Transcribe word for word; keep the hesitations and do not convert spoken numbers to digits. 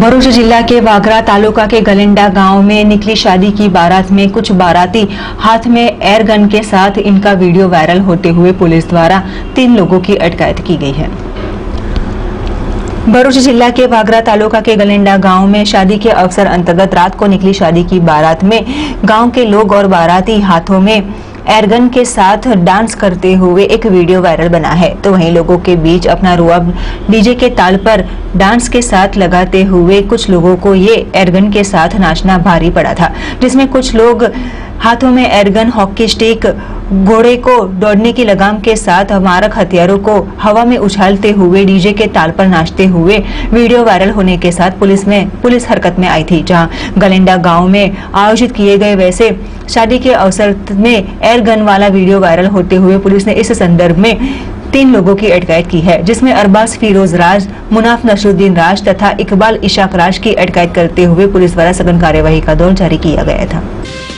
भरूच जिला के वागरा तालुका के गलेंडा गांव में निकली शादी की बारात में कुछ बाराती हाथ में एयर गन के साथ इनका वीडियो वायरल होते हुए पुलिस द्वारा तीन लोगों की अटकायत की गई है। भरूच जिला के वागरा तालुका के गलेंडा गांव में शादी के अवसर अंतर्गत रात को निकली शादी की बारात में गांव के लोग और बाराती हाथों में एयरगन के साथ डांस करते हुए एक वीडियो वायरल बना है। तो वहीं लोगों के बीच अपना रुआब डीजे के ताल पर डांस के साथ लगाते हुए कुछ लोगों को ये एयरगन के साथ नाचना भारी पड़ा था, जिसमें कुछ लोग हाथों में एयरगन, हॉकी स्टिक, घोड़े को दौड़ने की लगाम के साथ मारक हथियारों को हवा में उछालते हुए डीजे के ताल पर नाचते हुए वीडियो वायरल होने के साथ पुलिस में पुलिस हरकत में आई थी। जहां गलेंडा गांव में आयोजित किए गए वैसे शादी के अवसर में एयर गन वाला वीडियो वायरल होते हुए पुलिस ने इस संदर्भ में तीन लोगों की अटकायत की है, जिसमें अरबाज फिरोज राज, मुनाफ नसरुद्दीन राज तथा इकबाल इशाक राज की अटकायत करते हुए पुलिस द्वारा सघन कार्यवाही का दौर जारी किया गया था।